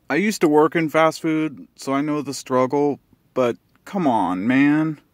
I used to work in fast food, so I know the struggle, but come on, man.